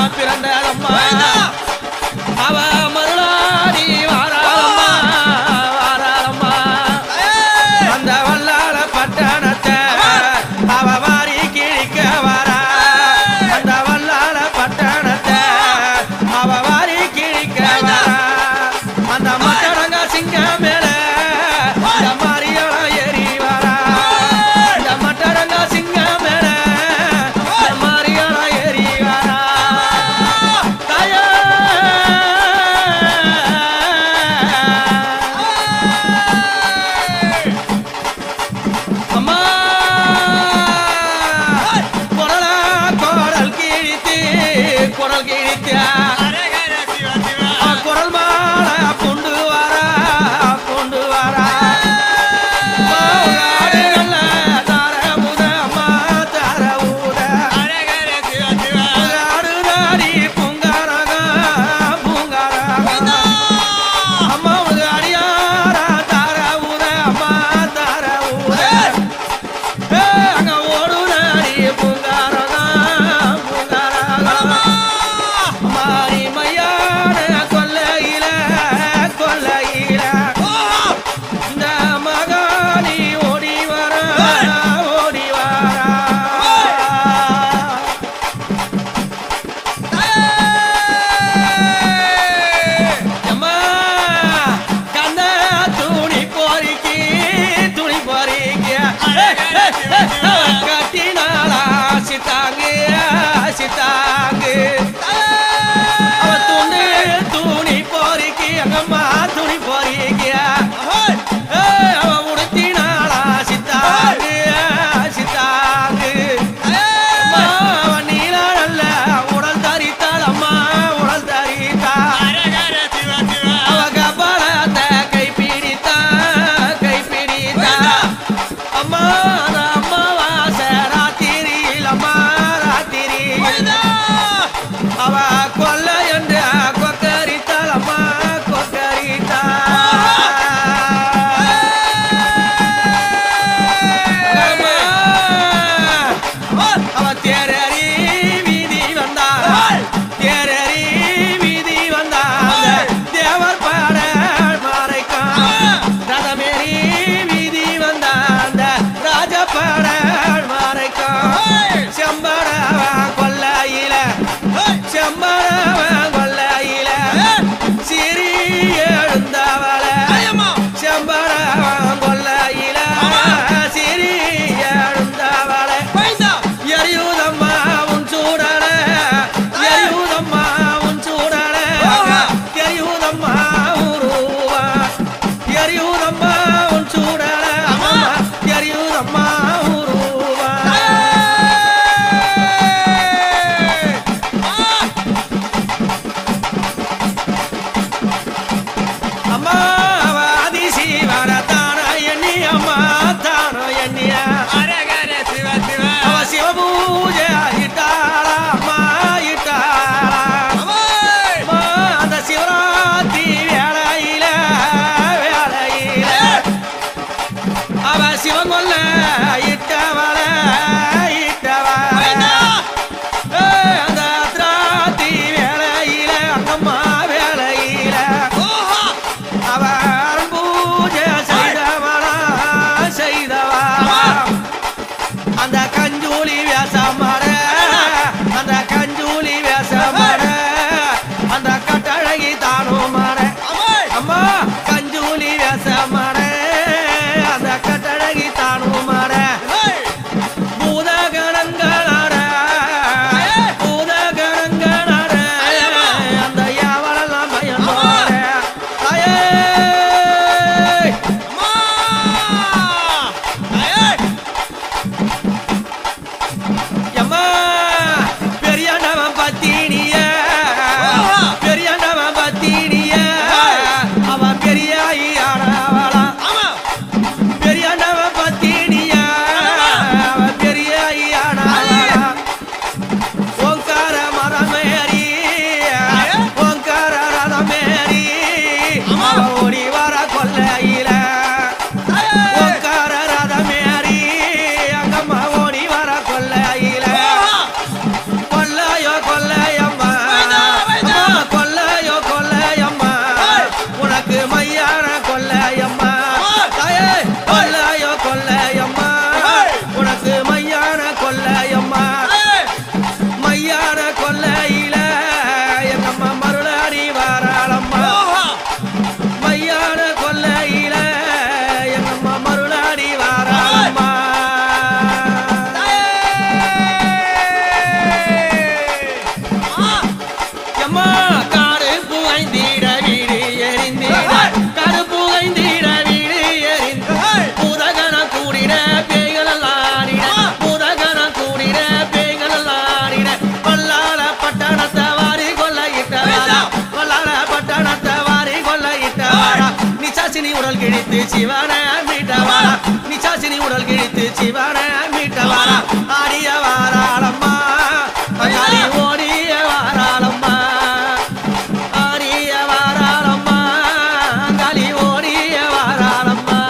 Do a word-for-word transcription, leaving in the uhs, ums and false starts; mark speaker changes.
Speaker 1: பிறந்ததம்மா அவ மருளாடி வாராளம்மா வாராளம்மா அந்த வல்லாள பட்டணத்தை அவ வாரி கிழிக்க வரா அந்த வல்லாள பட்டணத்தை அவ வாரி கிழிக்க வரா அந்த மட்டடங்க சிங்கம் மேல இந்த மாரியெல்லாம் ஏறி வரா இந்த மட்டடங்க சிங்கம் மேல இந்த மாரியெல்லாம் ஏறி வரா தாயா அம்மா குரலா குரல் கிழித்து குரல் கிழித்தியா குரல் மால கொண்டு வரா கொண்டு வரா ஆடுகள்ல தார உத அம்மா தார உத ஆடுதாடி பூங்காரக பூங்காரக அம்மா உங்க அடியாரா தார உத அம்மா தார உத அங்க ஓடுதாடி பூங்காரக பூங்காரக மாரி மையான கொல்லையில கொல்லையில இந்த மகாணி ஓடி வரா ஓடி வரா அம்மா கண்ண துணி பொறிக்கி துணி பொறிக்க கட்டினாளா சித்தாங்கு சித்தாங்கு அவ துண்டு துணி பொறிக்கி அங்கம்மா துணி பொறிக்க அவ உடுத்தினாளா சித்தாங்கு சித்தாங்கு அம்மா அவ நீலா நல்ல உடல் தரித்தாள் அம்மா உடல் தரித்தா அவ கபாலத்தை கை பிடித்தா கை பிடித்தா அம்மா அந்த அம்மாவாச ராத்திரியில் அம்மா ராத்திரியில் அவ கொல்ல என்று கொக்கரித்தாள் அம்மா கொக்கரித்தா அவ தேரறி வீதி வந்தாள் தேரறி வீதி வந்தாள் தேவர் பாட மாறைக்கான் ரதமேறி வீதி வந்தாந்த ராஜ பாட மாறைக்கான் செம்படவ கொல்லையில செம்படவ சிவன மீட்டவாரா நிச்சாசினி உடல் கிழித்து சிவன மீட்டவாரா ஆடிய வாராளம்மா அங்காளி ஓடிய வாராளம்மா ஆடிய வாராளம்மா அங்காளி ஓடிய வாராளம்மா